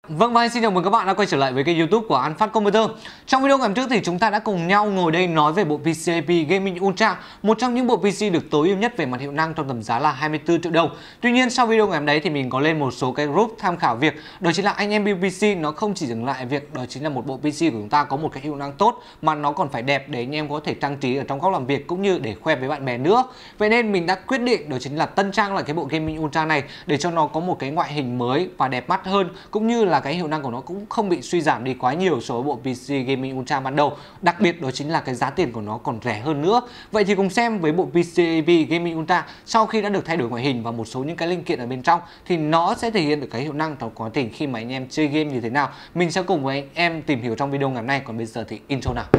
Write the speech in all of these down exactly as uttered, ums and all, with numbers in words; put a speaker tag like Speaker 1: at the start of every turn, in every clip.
Speaker 1: Vâng, và xin chào mừng các bạn đã quay trở lại với kênh YouTube của An Phát Computer. Trong video ngày trước thì chúng ta đã cùng nhau ngồi đây nói về bộ pê xê a pê Gaming Ultra, một trong những bộ pê xê được tối ưu nhất về mặt hiệu năng trong tầm giá là hai mươi tư triệu đồng. Tuy nhiên sau video ngày hôm đấy thì mình có lên một số cái group tham khảo việc đó chính là anh em build pê xê nó không chỉ dừng lại việc đó chính là một bộ pê xê của chúng ta có một cái hiệu năng tốt mà nó còn phải đẹp để anh em có thể trang trí ở trong góc làm việc cũng như để khoe với bạn bè nữa. Vậy nên mình đã quyết định đó chính là tân trang lại cái bộ Gaming Ultra này để cho nó có một cái ngoại hình mới và đẹp mắt hơn, cũng như là cái hiệu năng của nó cũng không bị suy giảm đi quá nhiều so với bộ pê xê Gaming Ultra ban đầu. Đặc biệt đó chính là cái giá tiền của nó còn rẻ hơn nữa. Vậy thì cùng xem với bộ pê xê a pê Gaming Ultra sau khi đã được thay đổi ngoại hình và một số những cái linh kiện ở bên trong thì nó sẽ thể hiện được cái hiệu năng trong quá trình khi mà anh em chơi game như thế nào. Mình sẽ cùng với anh em tìm hiểu trong video ngày hôm nay. Còn bây giờ thì intro nào.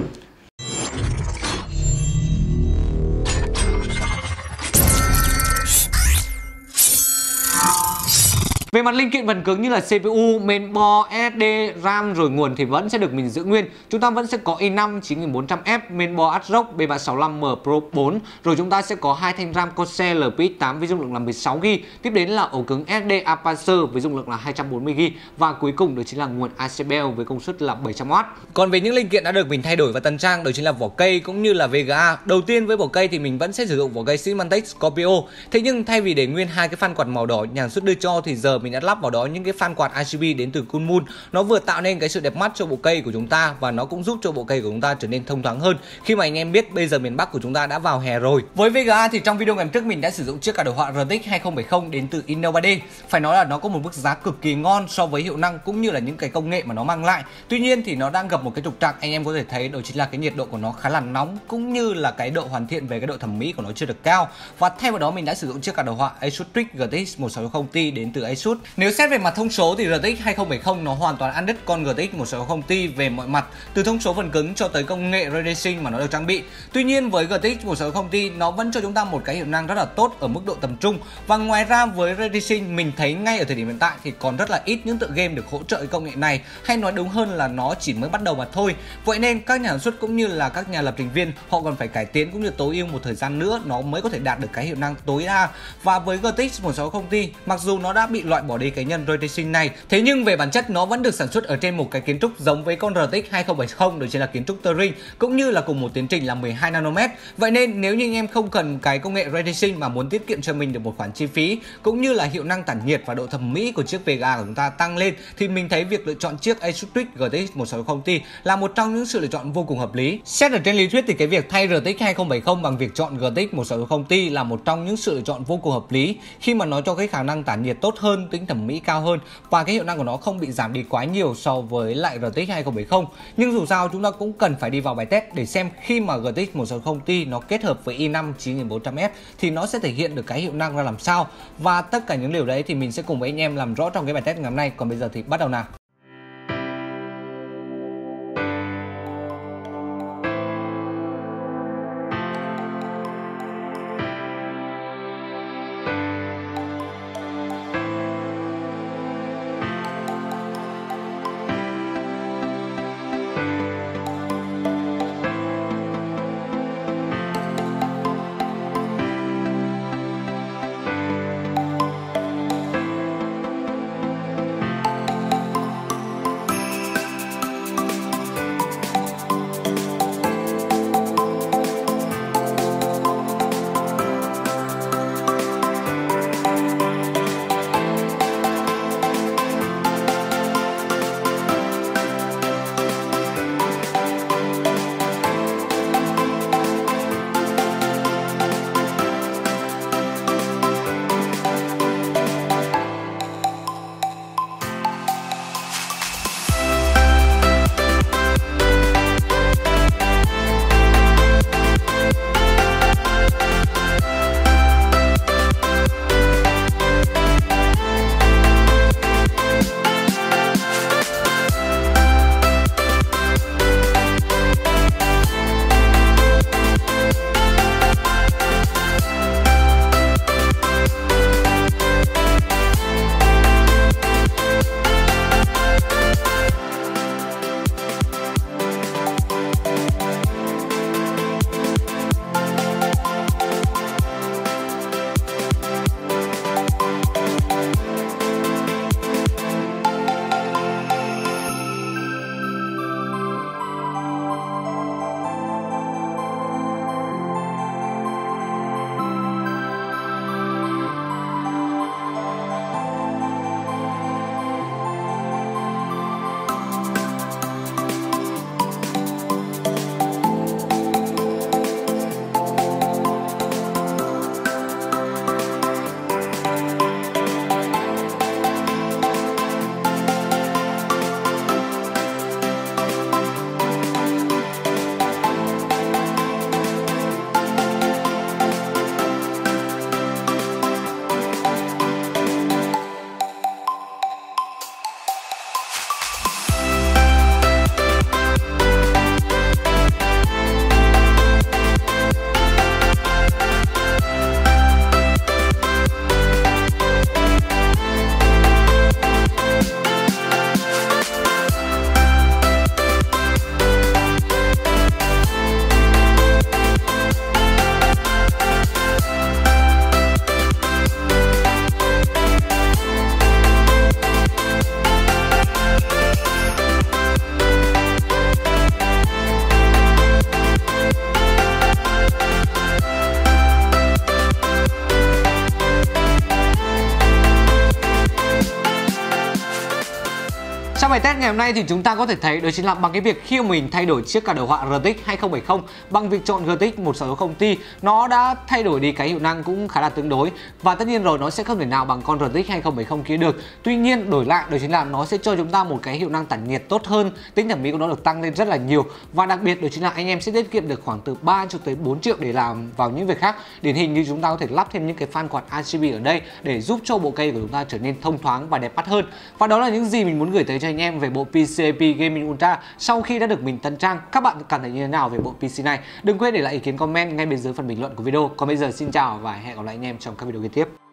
Speaker 1: Về mặt linh kiện phần cứng như là xê pê u, mainboard, ét ét đê, RAM rồi nguồn thì vẫn sẽ được mình giữ nguyên. Chúng ta vẫn sẽ có i năm chín nghìn bốn trăm F, mainboard Adreno B ba sáu lăm M Pro bốn. Rồi chúng ta sẽ có hai thanh RAM Corsair L P X tám với dung lượng là mười sáu gi ga bai. Tiếp đến là ổ cứng ét ét đê Apache với dung lượng là hai trăm bốn mươi gi ga bai. Và cuối cùng đó chính là nguồn a xê bê L với công suất là bảy trăm oát. Còn về những linh kiện đã được mình thay đổi và tân trang đó chính là vỏ cây cũng như là vê giê a. Đầu tiên với vỏ cây thì mình vẫn sẽ sử dụng vỏ cây Symantec Scorpio. Thế nhưng thay vì để nguyên hai cái phan quạt màu đỏ nhà sản xuất đưa cho thì giờ mình đã lắp vào đó những cái phan quạt rờ giê bê đến từ Coolmoon. Nó vừa tạo nên cái sự đẹp mắt cho bộ cây của chúng ta và nó cũng giúp cho bộ cây của chúng ta trở nên thông thoáng hơn khi mà anh em biết bây giờ miền Bắc của chúng ta đã vào hè rồi. Với vê giê a thì trong video ngày trước mình đã sử dụng chiếc cả đồ họa rờ tê ích hai không bảy không đến từ Intel ba D. Phải nói là nó có một mức giá cực kỳ ngon so với hiệu năng cũng như là những cái công nghệ mà nó mang lại. Tuy nhiên thì nó đang gặp một cái trục trặc anh em có thể thấy, đó chính là cái nhiệt độ của nó khá là nóng cũng như là cái độ hoàn thiện về cái độ thẩm mỹ của nó chưa được cao. Và thay vào đó mình đã sử dụng chiếc cả đồ họa Asus Strix giê tê ích một sáu không Ti đến từ Asus. Nếu xét về mặt thông số thì rờ tê ích hai không bảy không nó hoàn toàn ăn đứt con giê tê ích một sáu không Ti về mọi mặt, từ thông số phần cứng cho tới công nghệ ray tracing mà nó được trang bị. Tuy nhiên với giê tê ích một sáu không Ti nó vẫn cho chúng ta một cái hiệu năng rất là tốt ở mức độ tầm trung. Và ngoài ra với ray tracing mình thấy ngay ở thời điểm hiện tại thì còn rất là ít những tựa game được hỗ trợ cái công nghệ này, hay nói đúng hơn là nó chỉ mới bắt đầu mà thôi. Vậy nên các nhà sản xuất cũng như là các nhà lập trình viên họ còn phải cải tiến cũng như tối ưu một thời gian nữa nó mới có thể đạt được cái hiệu năng tối đa. Và với giê tê ích một sáu không Ti mặc dù nó đã bị loại bỏ đi cái nhân ray tracing này, thế nhưng về bản chất nó vẫn được sản xuất ở trên một cái kiến trúc giống với con rờ tê ích hai không bảy không, đó chính là kiến trúc Turing, cũng như là cùng một tiến trình là mười hai nanomet. Vậy nên nếu như anh em không cần cái công nghệ ray tracing mà muốn tiết kiệm cho mình được một khoản chi phí cũng như là hiệu năng tản nhiệt và độ thẩm mỹ của chiếc vê giê a của chúng ta tăng lên thì mình thấy việc lựa chọn chiếc Asus Strix giê tê ích một sáu không Ti là một trong những sự lựa chọn vô cùng hợp lý. Xét ở trên lý thuyết thì cái việc thay rờ tê ích hai không bảy không bằng việc chọn giê tê ích một sáu không Ti là một trong những sự lựa chọn vô cùng hợp lý khi mà nó cho cái khả năng tản nhiệt tốt hơn, tính thẩm mỹ cao hơn và cái hiệu năng của nó không bị giảm đi quá nhiều so với lại rờ tê ích hai không bảy không. Nhưng dù sao chúng ta cũng cần phải đi vào bài test để xem khi mà giê tê ích một sáu không Ti nó kết hợp với i năm chín nghìn bốn trăm F thì nó sẽ thể hiện được cái hiệu năng ra làm sao. Và tất cả những điều đấy thì mình sẽ cùng với anh em làm rõ trong cái bài test ngày hôm nay. Còn bây giờ thì bắt đầu nào. Trong bài test ngày hôm nay thì chúng ta có thể thấy đó chính là bằng cái việc khi mình thay đổi chiếc card đồ họa rờ tê ích hai không bảy không bằng việc chọn rờ tê ích một sáu sáu không Ti, nó đã thay đổi đi cái hiệu năng cũng khá là tương đối, và tất nhiên rồi nó sẽ không thể nào bằng con rờ tê ích hai không bảy không kia được. Tuy nhiên đổi lại đó chính là nó sẽ cho chúng ta một cái hiệu năng tản nhiệt tốt hơn, tính thẩm mỹ của nó được tăng lên rất là nhiều, và đặc biệt đó chính là anh em sẽ tiết kiệm được khoảng từ ba cho tới bốn triệu để làm vào những việc khác. Điển hình như chúng ta có thể lắp thêm những cái fan quạt rờ giê bê ở đây để giúp cho bộ cây của chúng ta trở nên thông thoáng và đẹp mắt hơn. Và đó là những gì mình muốn gửi tới cho anh em về bộ pê xê a pê Gaming Ultra sau khi đã được mình tân trang. Các bạn cảm thấy như thế nào về bộ pê xê này? Đừng quên để lại ý kiến comment ngay bên dưới phần bình luận của video. Còn bây giờ xin chào và hẹn gặp lại anh em trong các video kế tiếp.